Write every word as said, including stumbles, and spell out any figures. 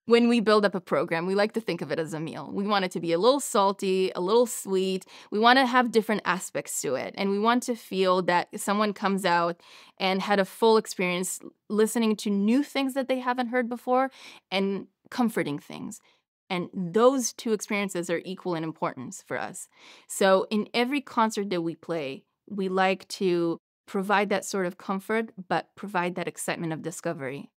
When we build up a program, we like to think of it as a meal. We want it to be a little salty, a little sweet. We want to have different aspects to it. And we want to feel that someone comes out and had a full experience listening to new things that they haven't heard before and comforting things. And those two experiences are equal in importance for us. So in every concert that we play, we like to provide that sort of comfort, but provide that excitement of discovery.